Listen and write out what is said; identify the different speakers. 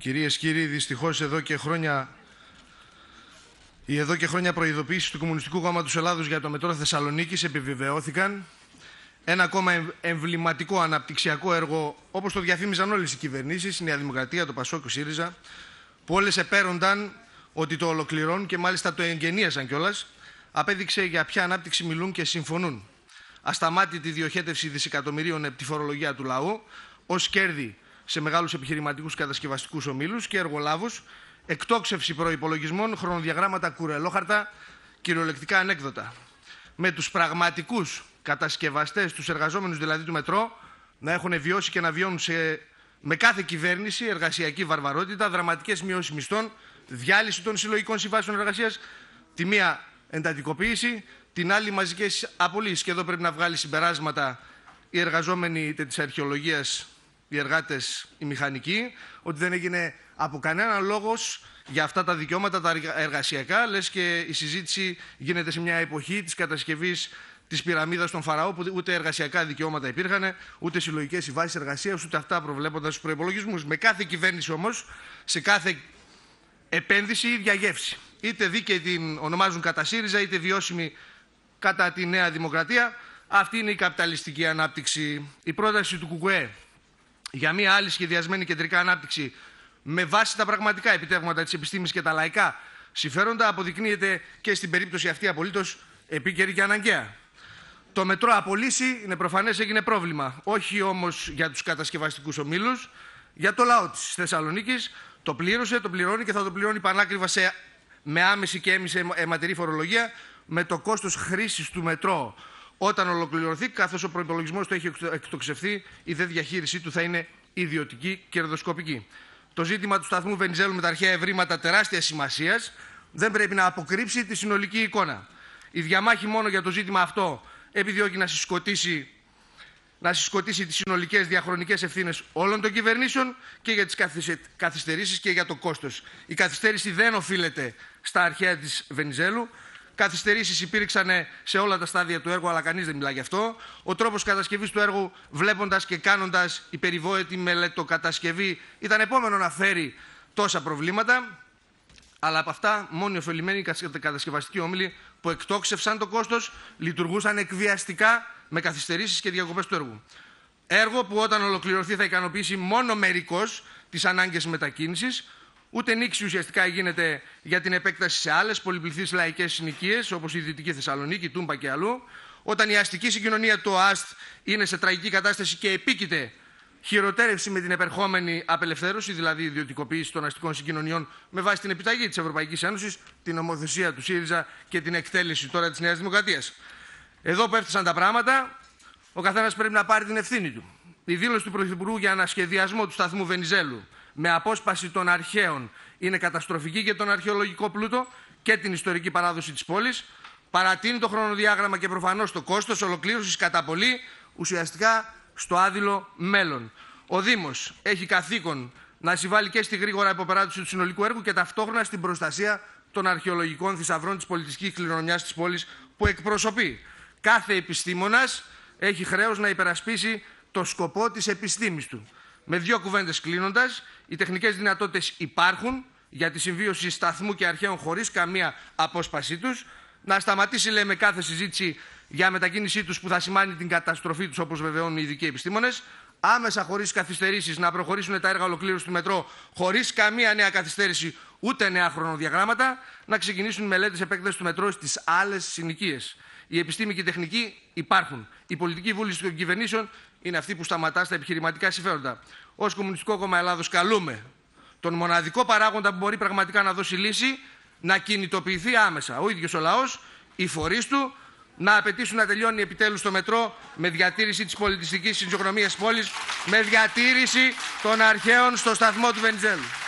Speaker 1: Κυρίες και κύριοι, δυστυχώς εδώ και χρόνια προειδοποιήσεις του Κομμουνιστικού Κόμματος Ελλάδος για το μετρό Θεσσαλονίκης επιβεβαιώθηκαν. Ένα ακόμα εμβληματικό αναπτυξιακό έργο, όπως το διαφήμιζαν όλες οι κυβερνήσεις, η Νέα Δημοκρατία, το ΠΑΣΟΚ, ο ΣΥΡΙΖΑ, που όλες επέρονταν ότι το ολοκληρώνουν και μάλιστα το εγγενίασαν κιόλας, απέδειξε για ποια ανάπτυξη μιλούν και συμφωνούν. Ασταμάτητη διοχέτευση δισεκατομμυρίων επί τη φορολογία του λαού, ως κέρδη σε μεγάλους επιχειρηματικούς κατασκευαστικούς ομίλους και εργολάβους, εκτόξευση προϋπολογισμών, χρονοδιαγράμματα κουρελόχαρτα, κυριολεκτικά ανέκδοτα. Με τους πραγματικούς κατασκευαστές, τους εργαζόμενους δηλαδή του μετρό, να έχουν βιώσει και να βιώνουν με κάθε κυβέρνηση εργασιακή βαρβαρότητα, δραματικές μειώσεις μισθών, διάλυση των συλλογικών συμβάσεων εργασίας, τη μία εντατικοποίηση, την άλλη μαζικές απολύσεις. Και εδώ πρέπει να βγάλει συμπεράσματα οι εργαζόμενοι της αρχαιολογίας, οι εργάτες, οι μηχανικοί, ότι δεν έγινε από κανέναν λόγος για αυτά τα δικαιώματα τα εργασιακά, λες και η συζήτηση γίνεται σε μια εποχή της κατασκευής της πυραμίδας των Φαραώ, που ούτε εργασιακά δικαιώματα υπήρχαν, ούτε συλλογικές συμβάσεις εργασίας, ούτε αυτά προβλέποντας στους προϋπολογισμούς. Με κάθε κυβέρνηση όμως, σε κάθε επένδυση, η ίδια γεύση. Είτε δίκαιη την ονομάζουν κατά ΣΥΡΙΖΑ, είτε βιώσιμη κατά τη Νέα Δημοκρατία. Αυτή είναι η καπιταλιστική ανάπτυξη. Η πρόταση του ΚΚΕ για μια άλλη σχεδιασμένη κεντρικά ανάπτυξη με βάση τα πραγματικά επιτεύγματα της επιστήμης και τα λαϊκά συμφέροντα αποδεικνύεται και στην περίπτωση αυτή απολύτως επίκαιρη και αναγκαία. Το μετρό απολύσει, είναι προφανές, έγινε πρόβλημα. Όχι όμως για τους κατασκευαστικούς ομίλους, για το λαό της Θεσσαλονίκης. Το πλήρωσε, το πληρώνει και θα το πληρώνει πανάκριβα με άμεση και έμεση αιματηρή φορολογία, με το κόστος χρήσης του μετρό όταν ολοκληρωθεί, καθώς ο προϋπολογισμός του έχει εκτοξευθεί, η δε διαχείρισή του θα είναι ιδιωτική και κερδοσκοπική. Το ζήτημα του σταθμού Βενιζέλου με τα αρχαία ευρήματα τεράστιας σημασίας δεν πρέπει να αποκρύψει τη συνολική εικόνα. Η διαμάχη μόνο για το ζήτημα αυτό επιδιώκει να συσκοτήσει τις συνολικές διαχρονικές ευθύνες όλων των κυβερνήσεων και για τις καθυστερήσεις και για το κόστος. Η καθυστέρηση δεν οφείλεται στα αρχαία της Βενιζέλου. Καθυστερήσεις υπήρξαν σε όλα τα στάδια του έργου, αλλά κανείς δεν μιλά γι' αυτό. Ο τρόπος κατασκευής του έργου, βλέποντας και κάνοντας η περιβόητη μελετοκατασκευή, ήταν επόμενο να φέρει τόσα προβλήματα. Αλλά από αυτά, μόνο οι ωφελημένοι κατασκευαστικοί όμιλοι που εκτόξευσαν το κόστος λειτουργούσαν εκβιαστικά με καθυστερήσεις και διακοπές του έργου. Έργο που όταν ολοκληρωθεί θα ικανοποιήσει μόνο μερικώς τις ανάγκες μετακίνησης. Ούτε νήξη ουσιαστικά γίνεται για την επέκταση σε άλλες πολυπληθείς λαϊκές συνοικίες, όπως η Δυτική Θεσσαλονίκη, Τούμπα και αλλού. Όταν η αστική συγκοινωνία του ΟΑΣΤ είναι σε τραγική κατάσταση και επίκειται χειροτέρευση με την επερχόμενη απελευθέρωση, δηλαδή ιδιωτικοποίηση των αστικών συγκοινωνιών με βάση την επιταγή της Ευρωπαϊκής Ένωσης, την νομοθεσία του ΣΥΡΙΖΑ και την εκτέλεση τώρα της Νέας Δημοκρατίας. Εδώ που έφτασαν τα πράγματα, ο καθένας πρέπει να πάρει την ευθύνη του. Η δήλωση του Πρωθυπουργού για ανασχεδιασμό του σταθμού Βενιζέλου με απόσπαση των αρχαίων είναι καταστροφική για τον αρχαιολογικό πλούτο και την ιστορική παράδοση της πόλης. Παρατείνει το χρονοδιάγραμμα και προφανώς το κόστος ολοκλήρωσης κατά πολύ, ουσιαστικά στο άδειλο μέλλον. Ο Δήμος έχει καθήκον να συμβάλλει και στη γρήγορα υποπεράτωση του συνολικού έργου και ταυτόχρονα στην προστασία των αρχαιολογικών θησαυρών της πολιτιστικής κληρονομιάς της πόλης που εκπροσωπεί. Κάθε επιστήμονας έχει χρέος να υπερασπίσει το σκοπό της επιστήμης του. Με δύο κουβέντες κλείνοντας, οι τεχνικές δυνατότητες υπάρχουν για τη συμβίωση σταθμού και αρχαίων χωρίς καμία απόσπασή τους. Να σταματήσει, λέμε, κάθε συζήτηση για μετακίνησή τους που θα σημάνει την καταστροφή τους, όπως βεβαιώνουν οι ειδικοί επιστήμονες. Άμεσα, χωρίς καθυστερήσεις, να προχωρήσουν τα έργα ολοκλήρωσης του μετρό, χωρίς καμία νέα καθυστέρηση ούτε νέα χρονοδιαγράμματα. Να ξεκινήσουν οι μελέτες επέκτασης του μετρό στις άλλες συνοικίες. Η επιστήμη και η τεχνική υπάρχουν. Η πολιτική βούληση των κυβερνήσεων είναι αυτή που σταματά στα επιχειρηματικά συμφέροντα. Ως Κομμουνιστικό Κόμμα Ελλάδος καλούμε τον μοναδικό παράγοντα που μπορεί πραγματικά να δώσει λύση να κινητοποιηθεί άμεσα. Ο ίδιος ο λαός, οι φορείς του, να απαιτήσουν να τελειώνει επιτέλους το μετρό με διατήρηση της πολιτιστικής φυσιογνωμίας της πόλης, με διατήρηση των αρχαίων στο σταθμό του Βενιζέλου.